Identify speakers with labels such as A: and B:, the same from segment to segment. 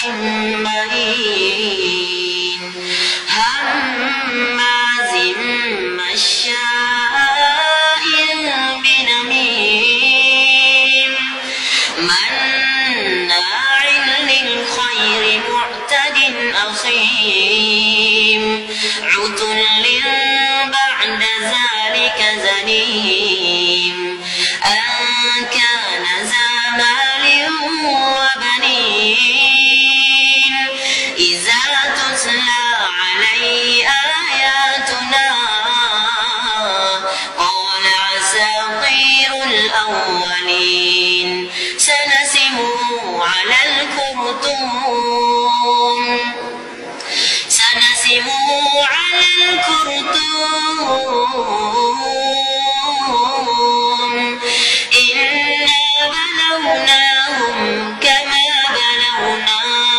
A: مهين هماز مشاء بنميم مناع للخير معتد أثيم عتل بعد ذلك زنيم أن كان ذا مال وبنين إذا تتلى عليه آياتنا قال أساطير الأولين سنسمه على الخرطوم إنا بلوناهم كما بلونا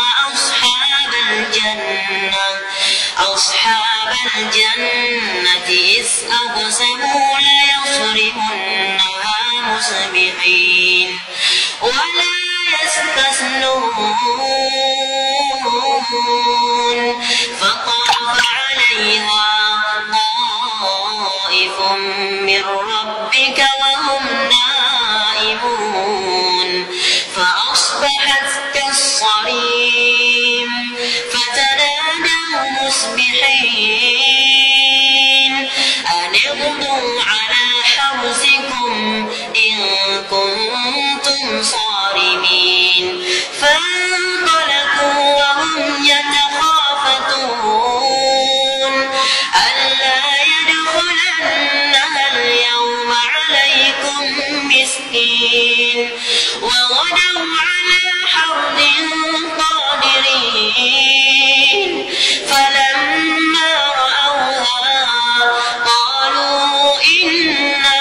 A: أصحاب الجنة إذ أقسموا ليصرمنها مصبحين ولا يستثنون فطاف عليها طائف من ربك وهم نائمون فأصبحت كالصريم فتنادوا مصبحين أن اغدوا على حرثكم إن كنتم صارمين فانطلقوا وهم يتخافتون ألا يدخلنها اليوم عليكم مسكين وغدوا على حرد قادرين فلما رأوها قالوا إنا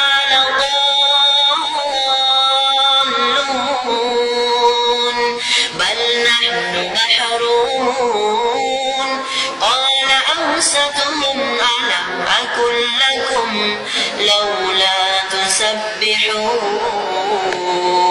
A: لضالون بل نحن محرومون قال أوسطهم ألم أقل لكم لولا تسبحون